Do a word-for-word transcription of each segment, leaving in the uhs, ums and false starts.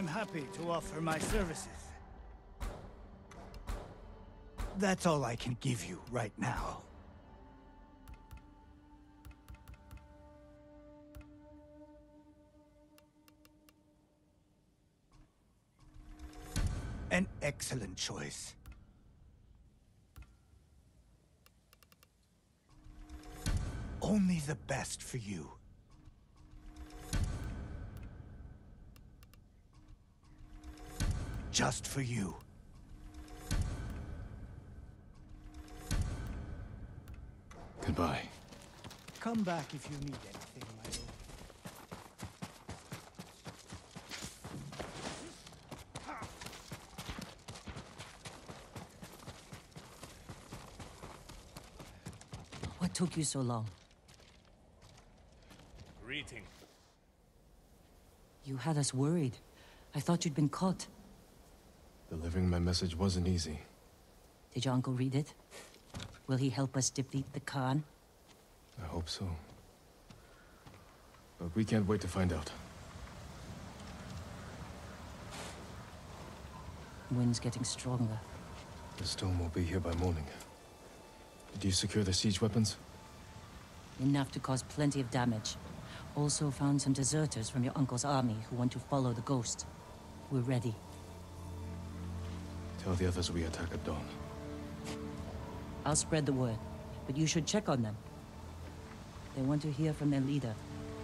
I'm happy to offer my services. That's all I can give you right now. An excellent choice. Only the best for you. Just for you. Goodbye. Come back if you need anything, my lord. What took you so long? Greeting. You had us worried. I thought you'd been caught. Delivering my message wasn't easy. Did your uncle read it? Will he help us defeat the Khan? I hope so. But we can't wait to find out. Wind's getting stronger. The storm will be here by morning. Did you secure the siege weapons? Enough to cause plenty of damage. Also found some deserters from your uncle's army who want to follow the ghost. We're ready. Tell the others we attack at dawn. I'll spread the word, but you should check on them. They want to hear from their leader.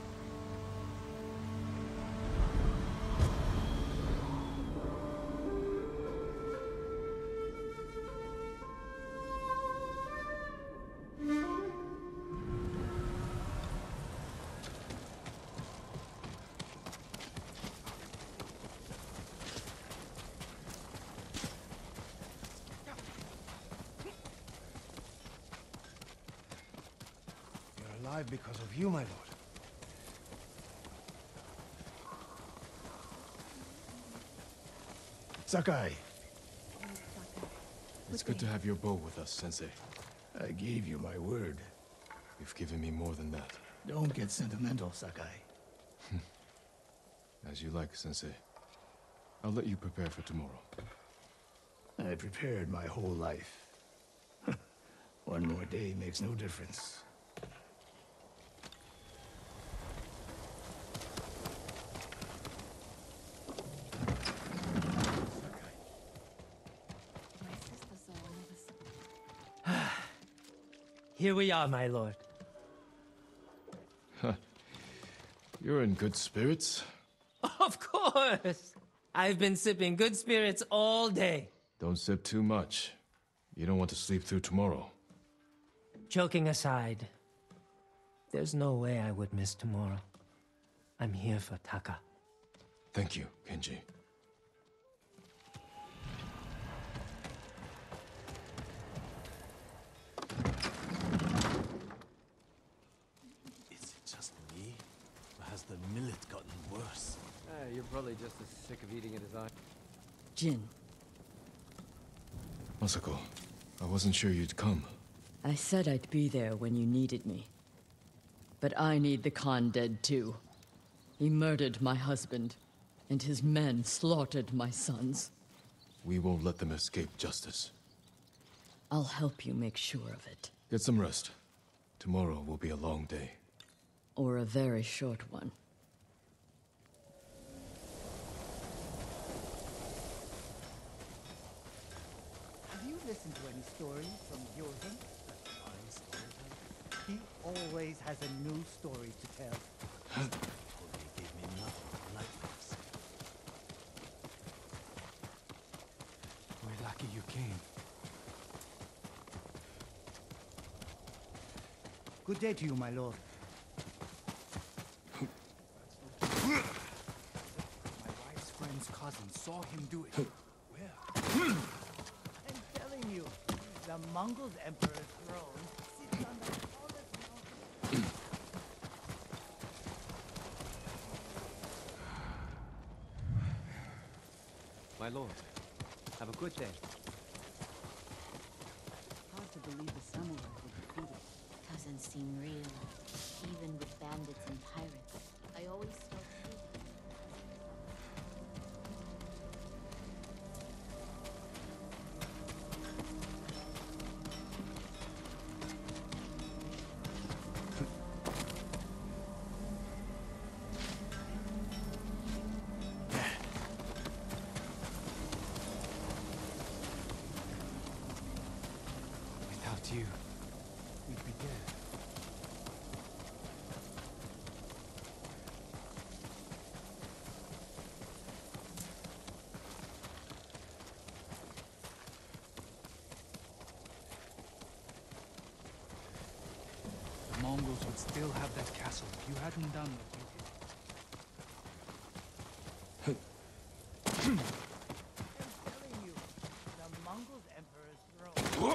Because of you, my lord. Sakai. It's good to have your bow with us, Sensei. I gave you my word. You've given me more than that. Don't get sentimental, Sakai. As you like, Sensei. I'll let you prepare for tomorrow. I prepared my whole life. One more day makes no difference. Here we are, my lord. You're in good spirits? Of course! I've been sipping good spirits all day. Don't sip too much. You don't want to sleep through tomorrow. Joking aside, there's no way I would miss tomorrow. I'm here for Taka. Thank you, Kenji. Is it just me? Or has the millet gotten worse? Uh, you're probably just as sick of eating it as I. Jin. Masako, I wasn't sure you'd come. I said I'd be there when you needed me. But I need the Khan dead too. He murdered my husband, and his men slaughtered my sons. We won't let them escape justice. I'll help you make sure of it. Get some rest. Tomorrow will be a long day. Or a very short one. Have you listened to any stories from Gyozen? He always has a new story to tell. Totally gave me nothing but nightmares. We're lucky you came. Good day to you, my lord. My wife's friend's cousin saw him do it. Where? I'm telling you, the Mongol's emperor's throne sits on the tallest mountain. My lord, have a good day. Hard to believe the samurai were defeated. Doesn't seem real. Even with bandits and pirates. I always felt Without you, we'd be dead. The Mongols would still have that castle if you hadn't done what you did. I'm telling you, the Mongol Emperor's throne.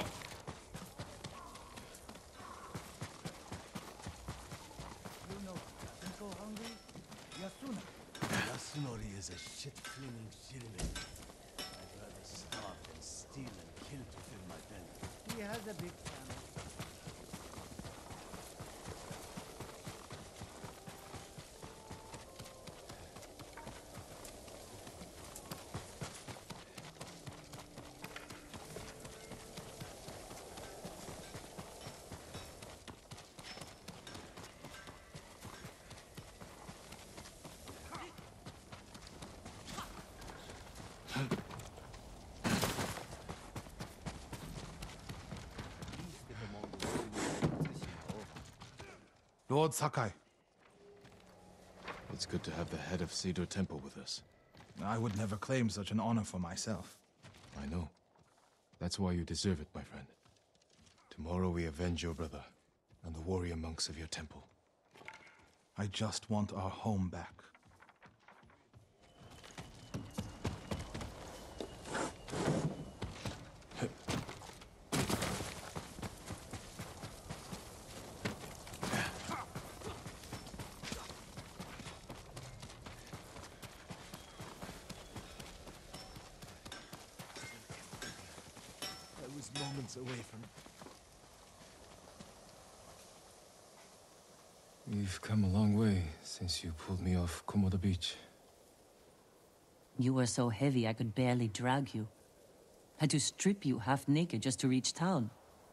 You know who doesn't go hungry? Yasuna. Yasunori is a shit-cleaning shitman. I'd rather starve than steal and kill to fill my belly. He has a big family. Lord Sakai, It's good to have the head of Cedar Temple with us. I would never claim such an honor for myself. I know. That's why you deserve it, my friend. Tomorrow we avenge your brother and the warrior monks of your temple. I just want our home back. I was moments away from it. We've come a long way since you pulled me off Komoda Beach. You were so heavy I could barely drag you. Had to strip you half naked just to reach town.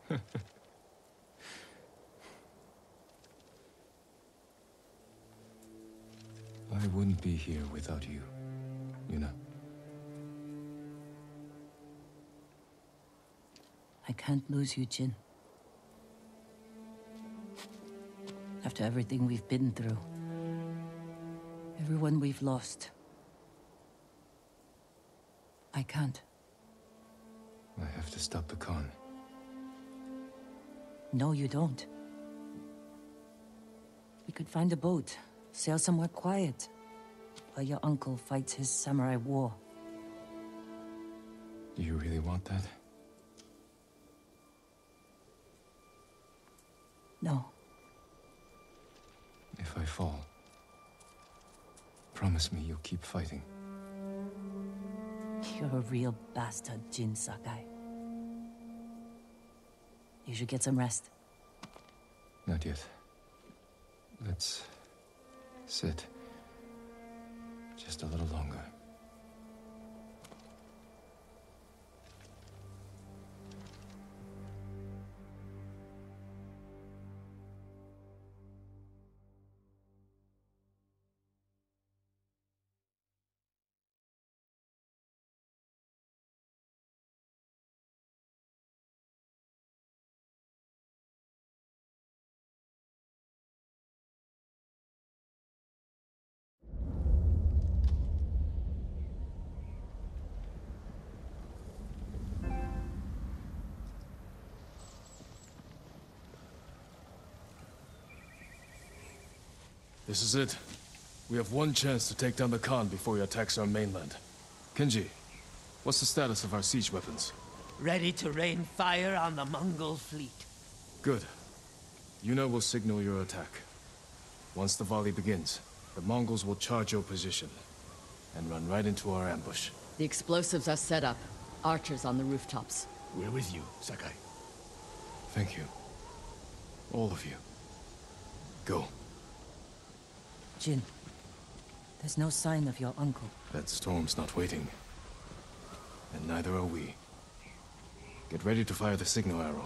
I wouldn't be here without you, you know. I can't lose you, Jin. After everything we've been through. Everyone we've lost. I can't. I have to stop the Khan. No, you don't. We could find a boat, sail somewhere quiet, while your uncle fights his samurai war. Do you really want that? No. If I fall, promise me you'll keep fighting. You're a real bastard, Jin Sakai. You should get some rest. Not yet. Let's sit just a little longer. This is it. We have one chance to take down the Khan before he attacks our mainland. Kenji, what's the status of our siege weapons? Ready to rain fire on the Mongol fleet. Good. Yuna will signal your attack. Once the volley begins, the Mongols will charge your position and run right into our ambush. The explosives are set up. Archers on the rooftops. We're with you, Sakai. Thank you. All of you. Go. Jin, there's no sign of your uncle. That storm's not waiting. And neither are we. Get ready to fire the signal arrow.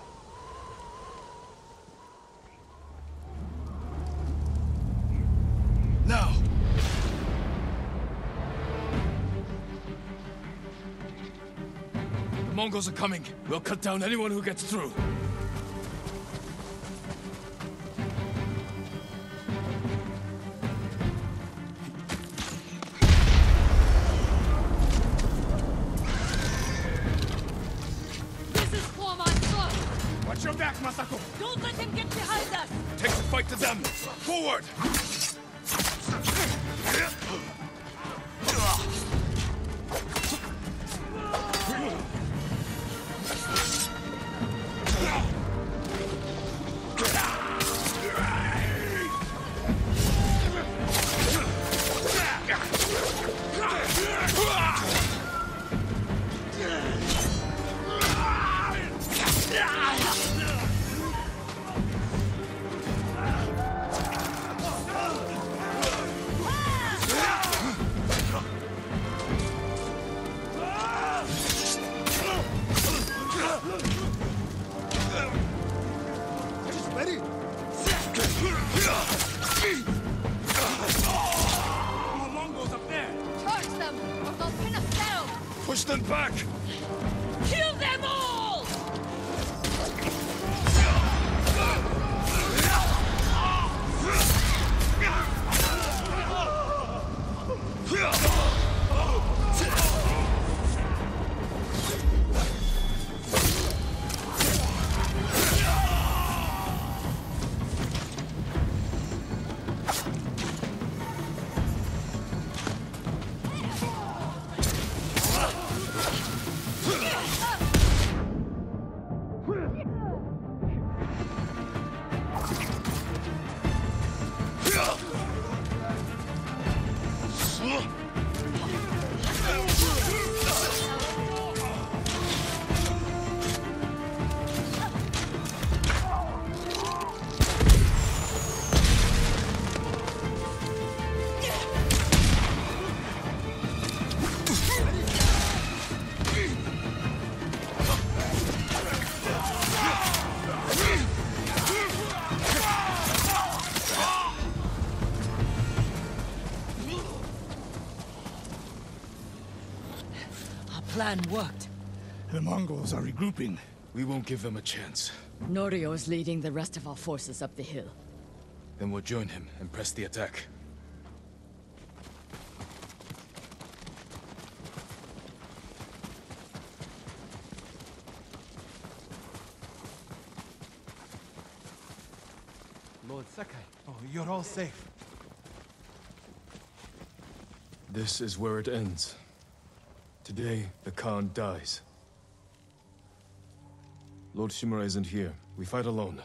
Now! The Mongols are coming. We'll cut down anyone who gets through. back, Masako! Don't let him get behind us! Take the fight to them! Forward! Push them back! Kill them all! Plan worked. The Mongols are regrouping. We won't give them a chance. Norio is leading the rest of our forces up the hill. Then we'll join him and press the attack. Lord Sakai. Oh, you're all safe. This is where it ends. Today, the Khan dies. Lord Shimura isn't here. We fight alone.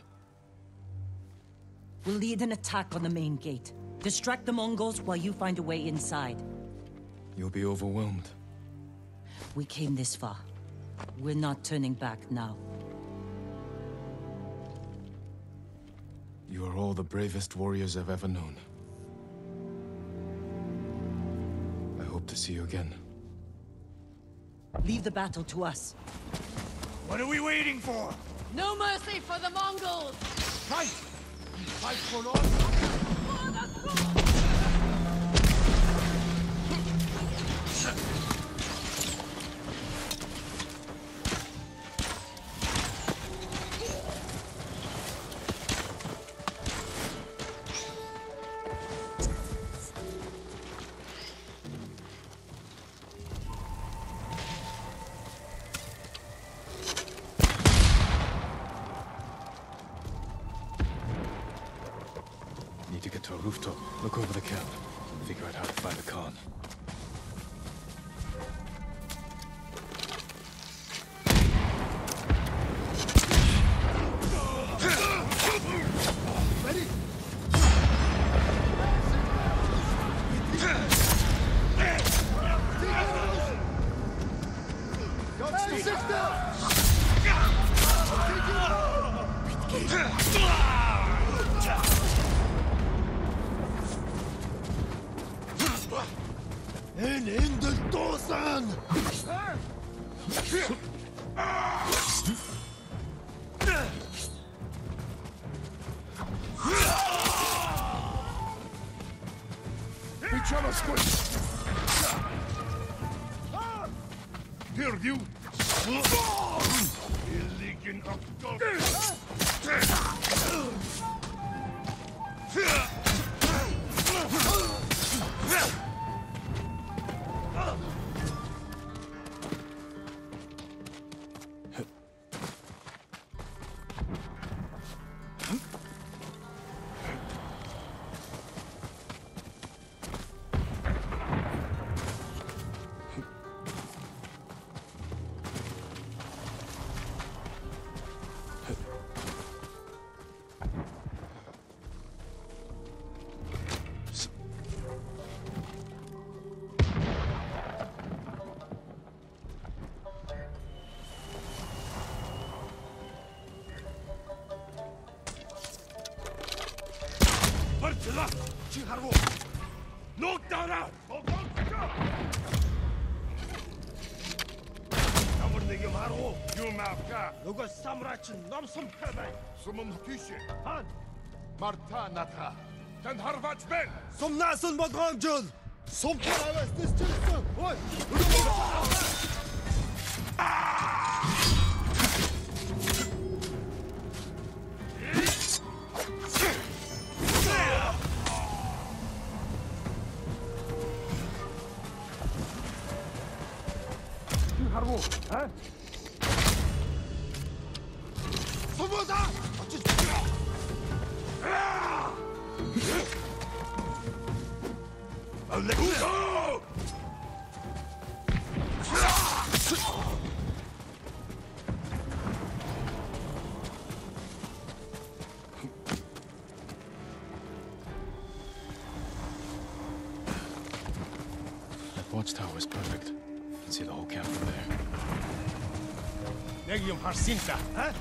We'll lead an attack on the main gate. Distract the Mongols while you find a way inside. You'll be overwhelmed. We came this far. We're not turning back now. You are all the bravest warriors I've ever known. I hope to see you again. Leave the battle to us. What are we waiting for? No mercy for the Mongols! Fight! Fight for Lord. Need to get to a rooftop, look over the camp, figure out how to find the Khan. En Endel Tosan! Pichamos quick! Here, you! Illegal of Knock down out! 누가 사무라친 넘숨 패배. 숨은 뒤시 한 마르타 나타 단 하르바츠 벤 솜나선 버건준. 솜파라와 스티스티스. 어이. 하고 에? 소모다! 알렉사! That watchtower is perfect. You can see the whole camp from there. 내기 좀 할 수 있다.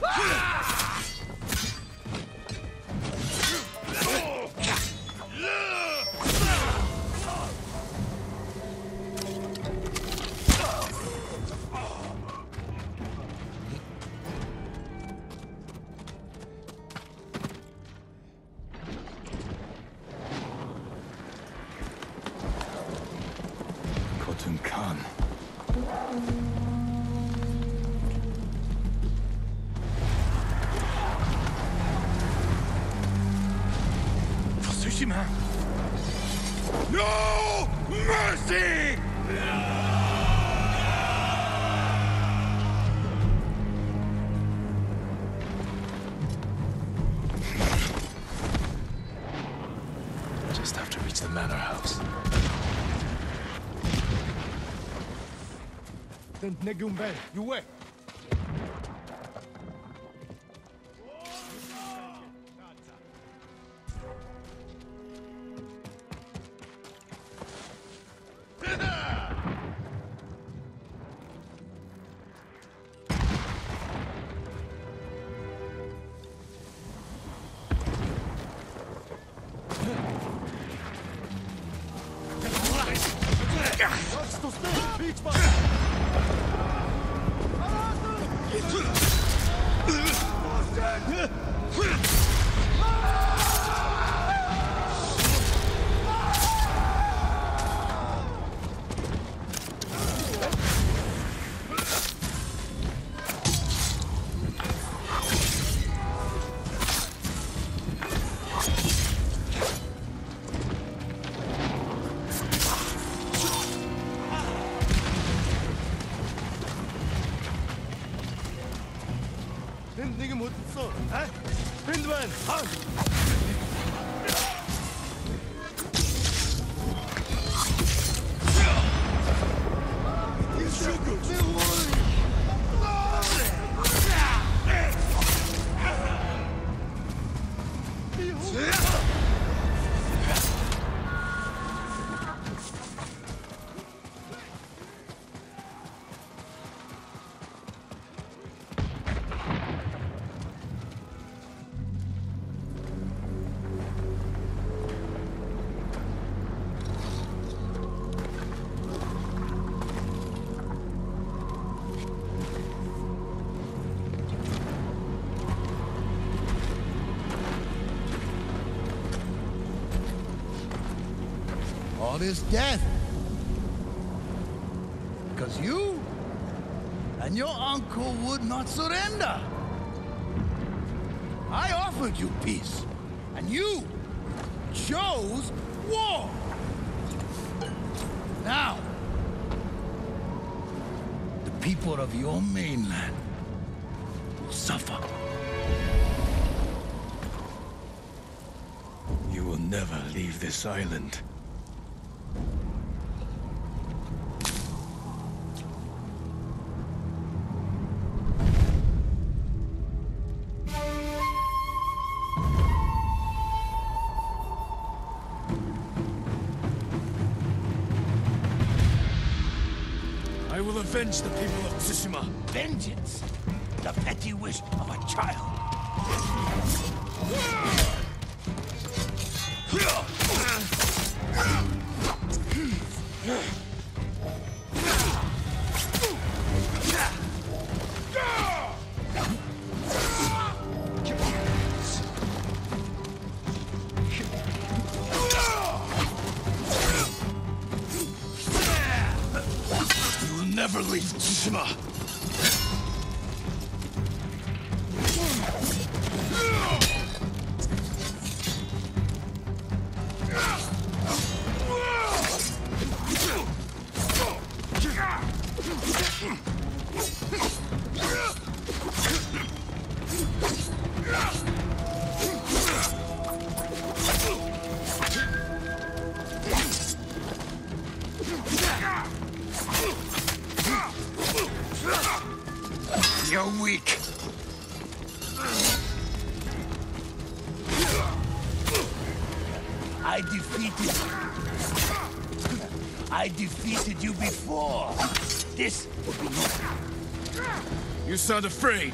Khotun Khan. 조심해. No mercy! Just have to reach the manor house. Then Negumbe, you wait. 넌 내게 못 써. 아? 밴드만. 아. All this death. Because you and your uncle would not surrender. I offered you peace, and you chose war. Now, the people of your mainland will suffer. You will never leave this island. I will avenge the people of Tsushima. Vengeance, the petty wish of a child. You will never leave Tsushima. You're weak. I defeated you. I defeated you before. This will be no. You sound afraid.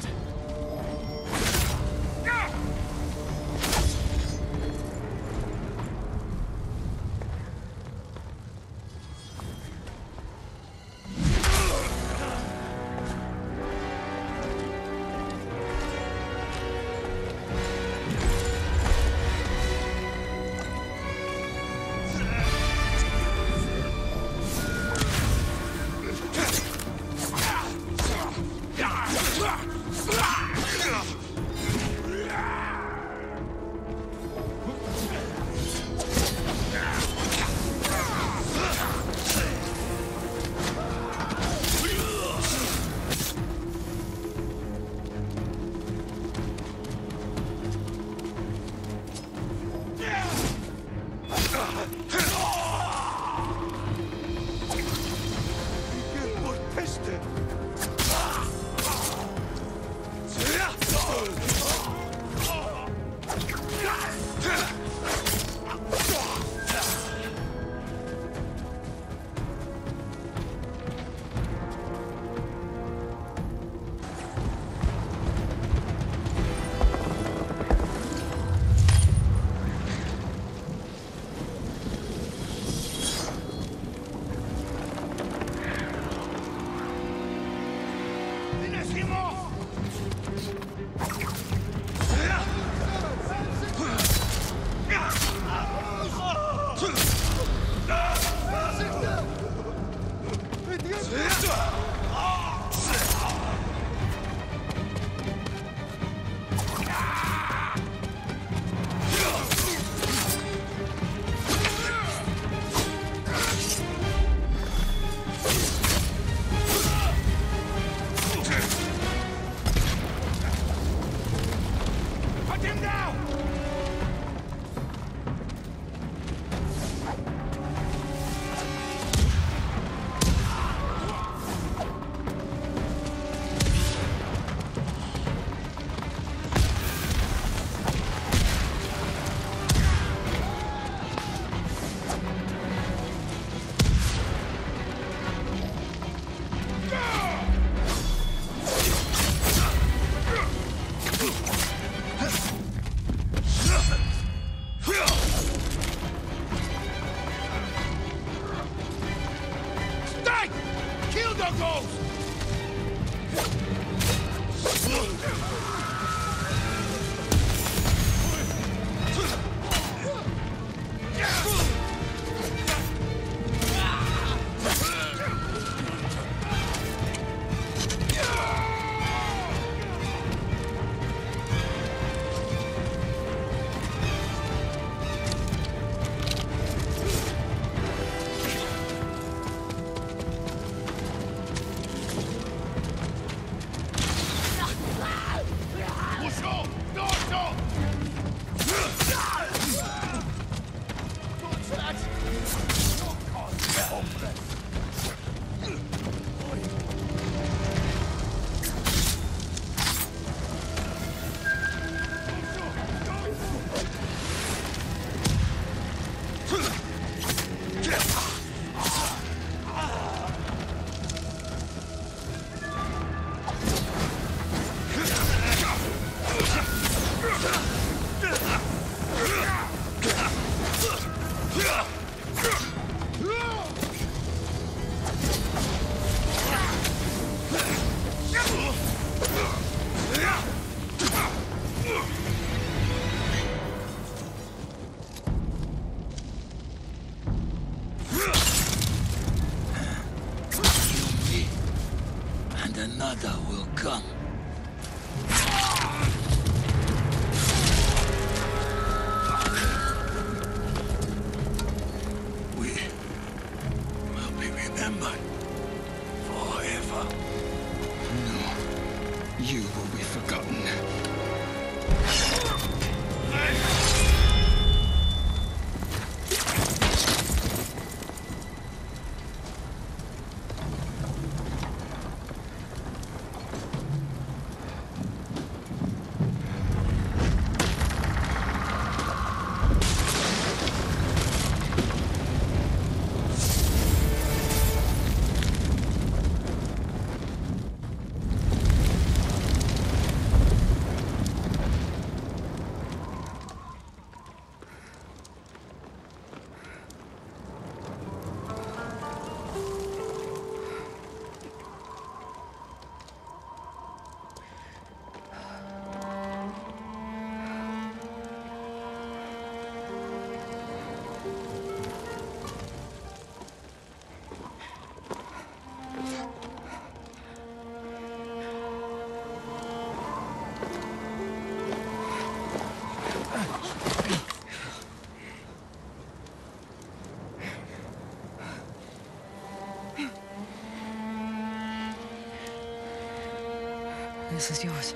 will come. We will be remembered forever. No, you will be forgotten. This is yours.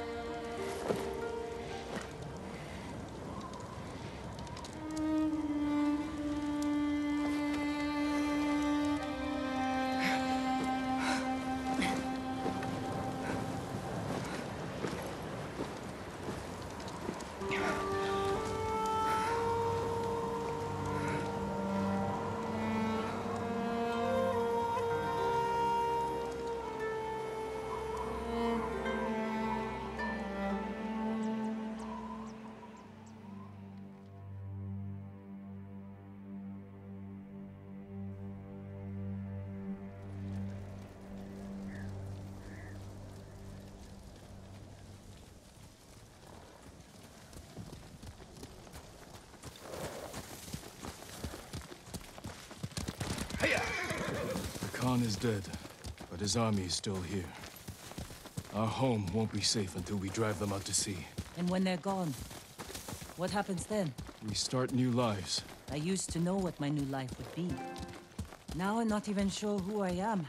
The Khan is dead, but his army is still here. Our home won't be safe until we drive them out to sea. And when they're gone, what happens then? We start new lives. I used to know what my new life would be. Now I'm not even sure who I am.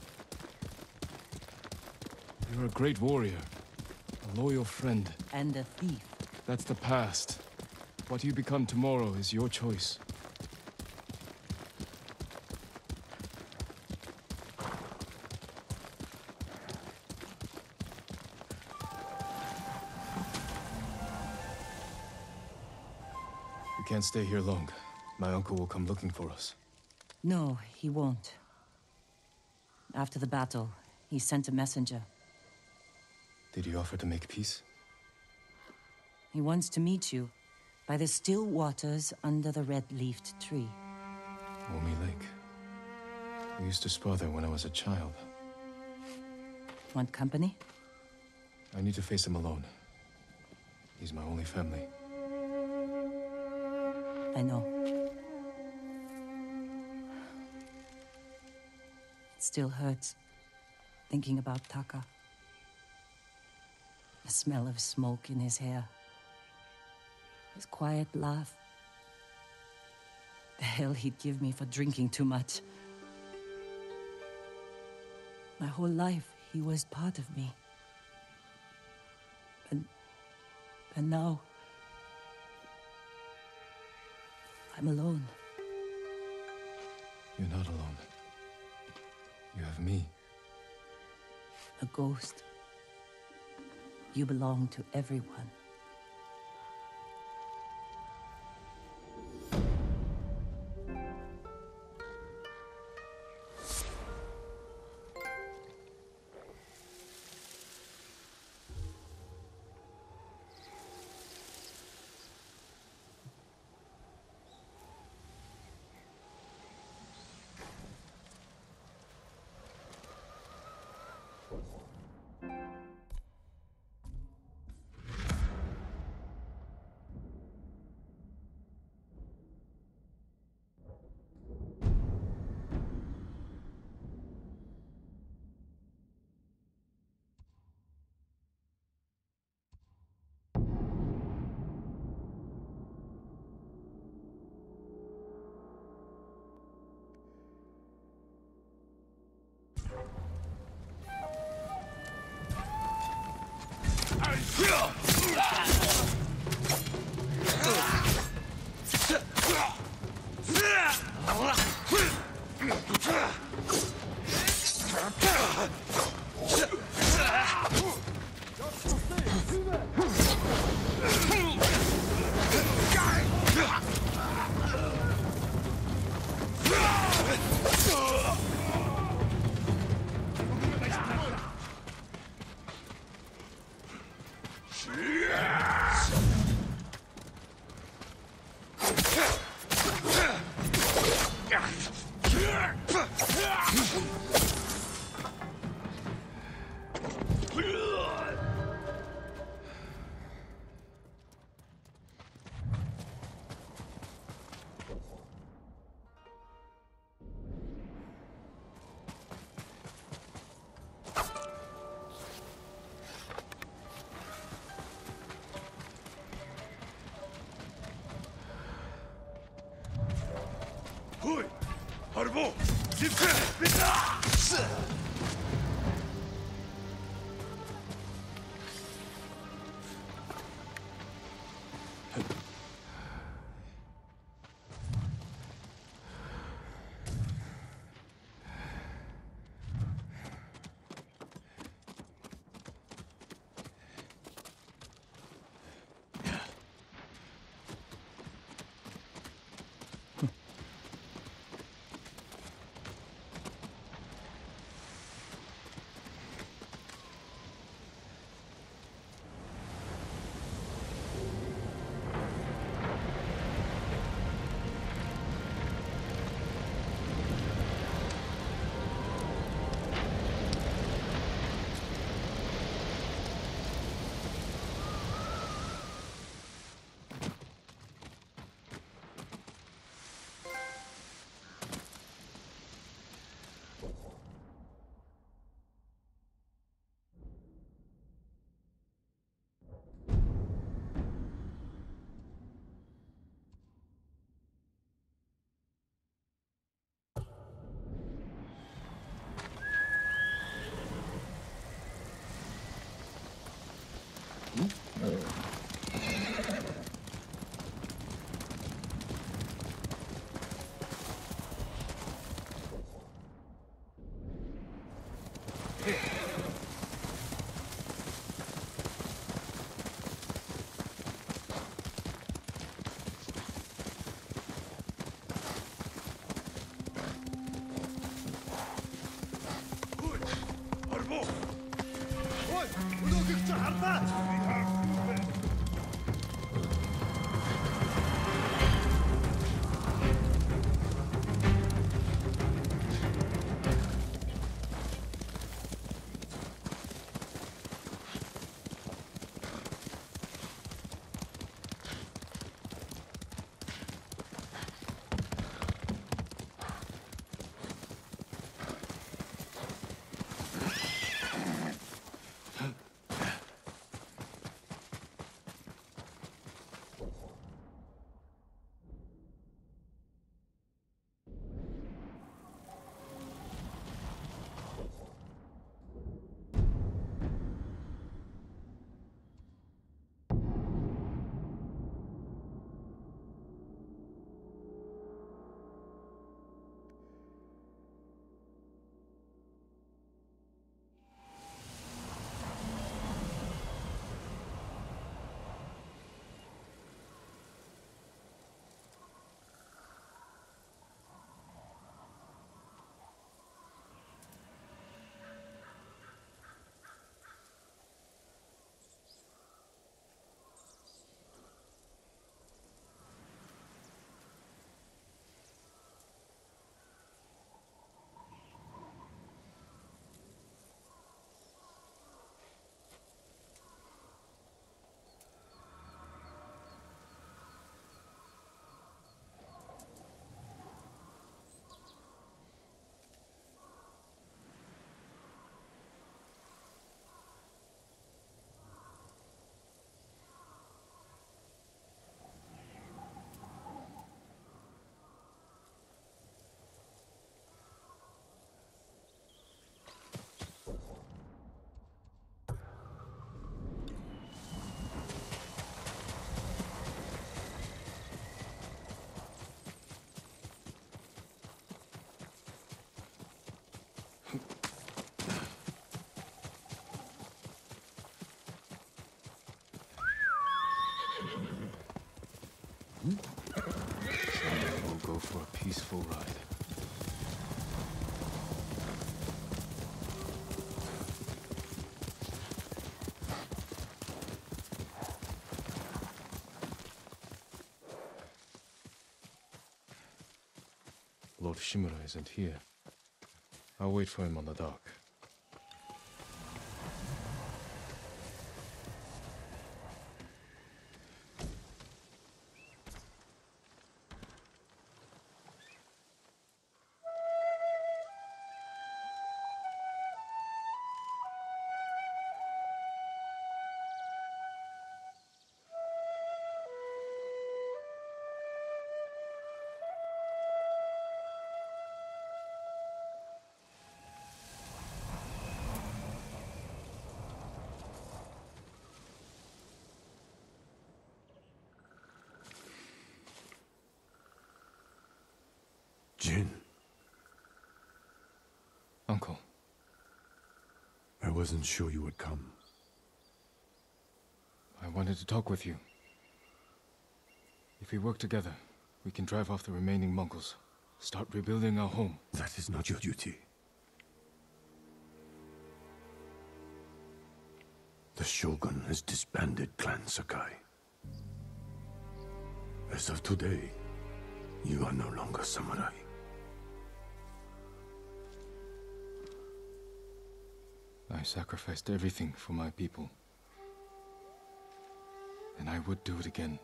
You're a great warrior, a loyal friend. And a thief. That's the past. What you become tomorrow is your choice. We can't stay here long. My uncle will come looking for us. No, he won't. After the battle, he sent a messenger. Did he offer to make peace? He wants to meet you by the still waters under the red-leafed tree. Omi Lake. We used to spar there when I was a child. Want company? I need to face him alone. He's my only family. I know. It still hurts, thinking about Taka. The smell of smoke in his hair. His quiet laugh. The hell he'd give me for drinking too much. My whole life, he was part of me. And... and now... I'm alone. You're not alone. You have me. A ghost. You belong to everyone. Hui! Harbo! Zipke! Bitte! We'll go for a peaceful ride. Lord Shimura isn't here. I'll wait for him on the dock. Jin. Uncle. I wasn't sure you would come. I wanted to talk with you. If we work together, we can drive off the remaining Mongols. Start rebuilding our home. That is not your duty. The Shogun has disbanded Clan Sakai. As of today, you are no longer samurai. I sacrificed everything for my people. And I would do it again.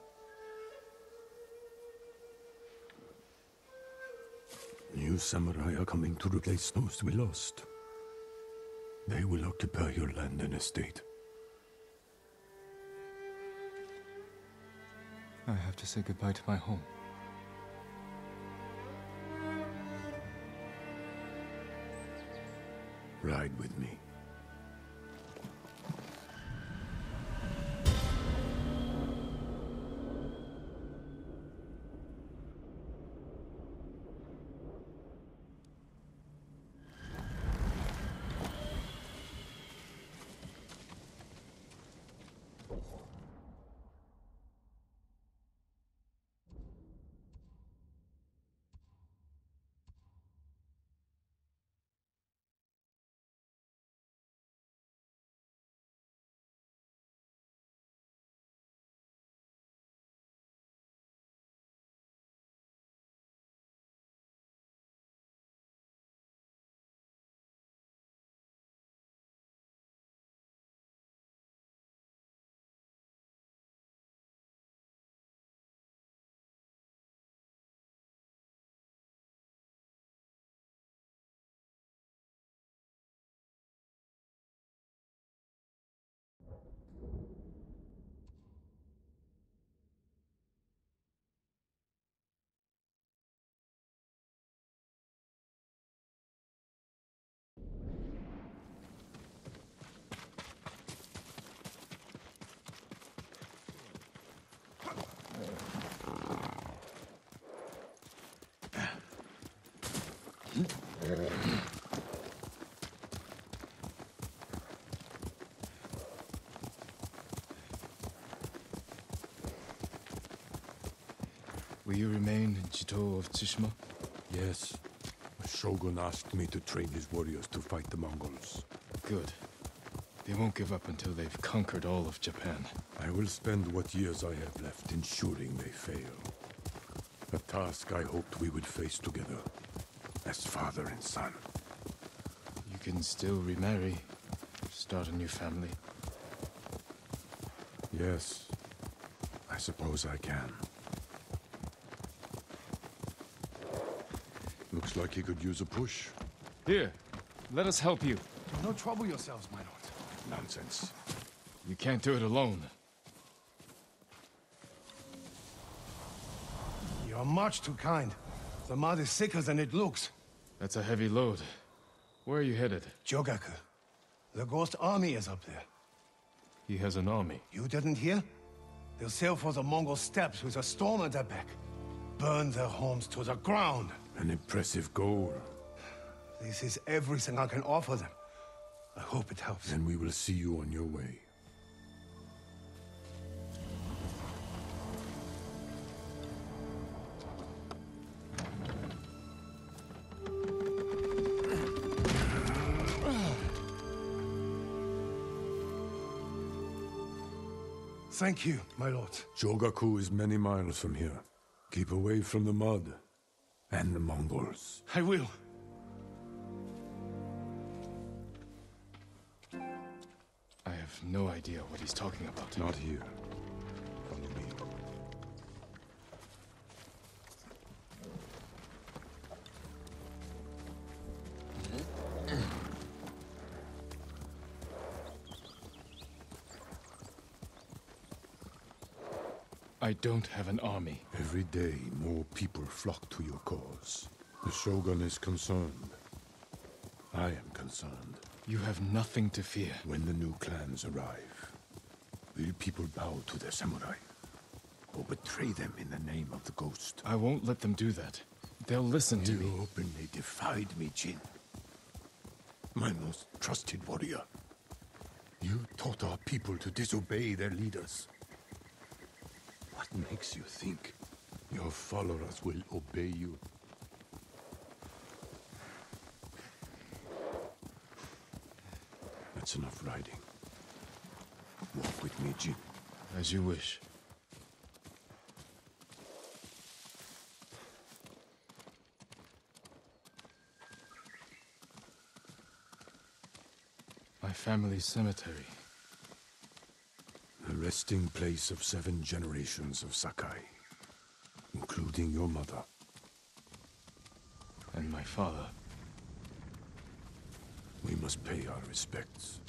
New samurai are coming to replace those we lost. They will occupy your land and estate. I have to say goodbye to my home. Ride with me. Will you remain in Chito of Tsushima? Yes. The Shogun asked me to train his warriors to fight the Mongols. Good. They won't give up until they've conquered all of Japan. I will spend what years I have left ensuring they fail. A task I hoped we would face together, as father and son. You can still remarry, start a new family. Yes, I suppose I can. Looks like he could use a push. Here, let us help you. Do not trouble yourselves, my lord. Nonsense. You can't do it alone. You are much too kind. The mud is thicker than it looks. That's a heavy load. Where are you headed? Jogaku. The Ghost Army is up there. He has an army. You didn't hear? They'll sail for the Mongol steppes with a storm at their back. Burn their homes to the ground. An impressive goal. This is everything I can offer them. I hope it helps. Then we will see you on your way. Thank you, my lord. Jogaku is many miles from here. Keep away from the mud and the Mongols. I will. I have no idea what he's talking about. Not here. Follow me. I don't have an army. Every day, more people flock to your cause. The Shogun is concerned. I am concerned. You have nothing to fear. When the new clans arrive, will people bow to their samurai? Or betray them in the name of the ghost? I won't let them do that. They'll listen to you me. You openly defied me, Jin. My most trusted warrior. You taught our people to disobey their leaders. What makes you think your followers will obey you? That's enough riding. Walk with me, Jin. As you wish. My family's cemetery. The resting place of seven generations of Sakai, including your mother. And my father. We must pay our respects.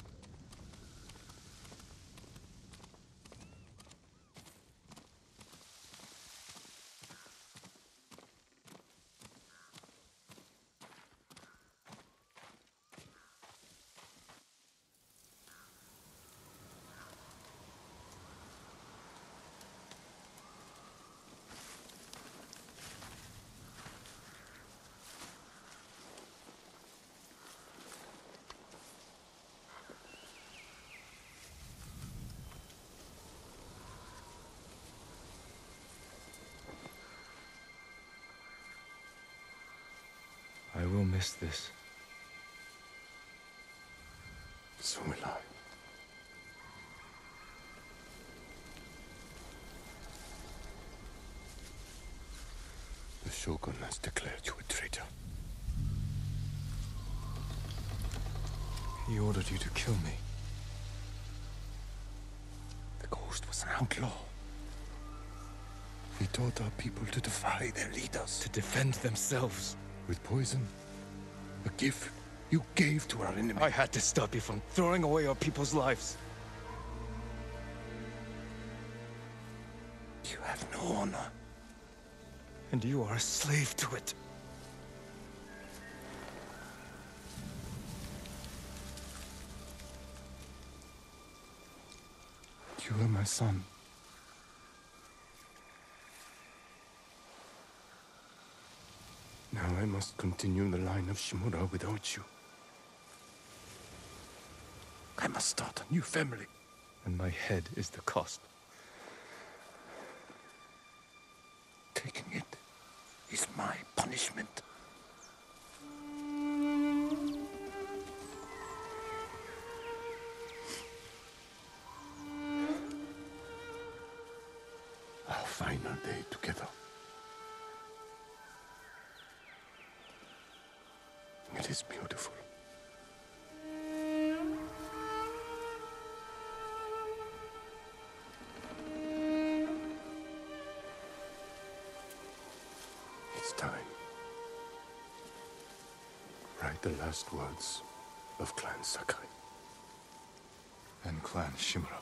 I will miss this. So will I. The Shogun has declared you a traitor. He ordered you to kill me. The ghost was an outlaw. He taught our people to defy their leaders. To defend themselves. With poison. A gift you gave to our enemy. I had to stop you from throwing away our people's lives. You have no honor. And you are a slave to it. You are my son. Now I must continue the line of Shimura without you. I must start a new family. And my head is the cost. Taking it is my punishment. Our final day together. It is beautiful. It's time. Write the last words of Clan Sakai. And Clan Shimura.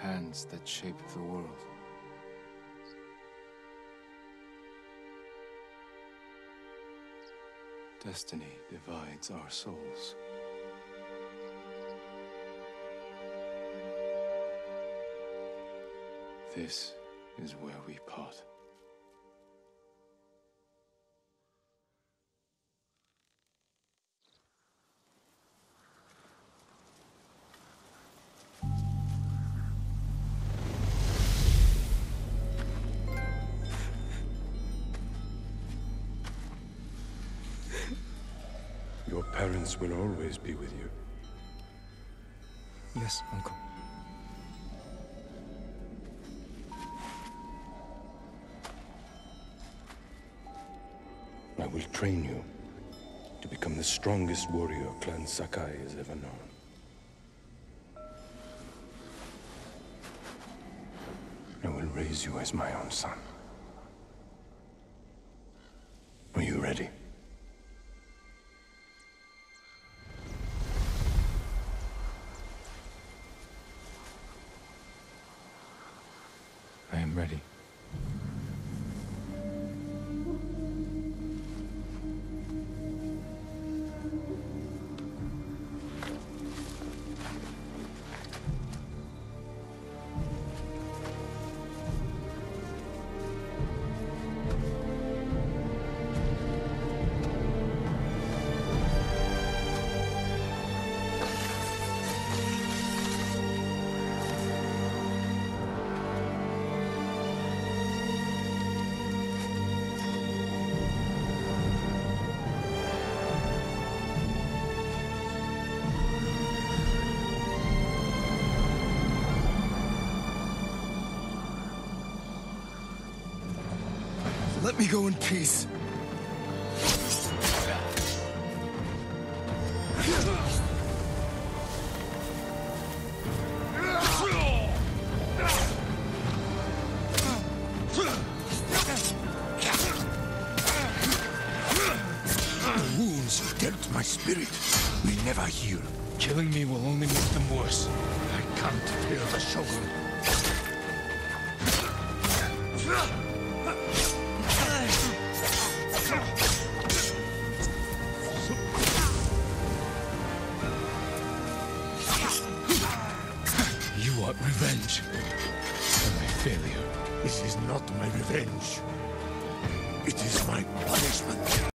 hands that shaped the world. Destiny divides our souls. This is where we part. Your parents will always be with you. Yes, Uncle. I will train you to become the strongest warrior Clan Sakai has ever known. I will raise you as my own son. Are you ready? I am ready. Let me go in peace. The wounds you dealt my spirit will never heal. Killing me will only make them worse. I can't kill the Shogun. You want revenge for my failure. This is not my revenge. It is my punishment.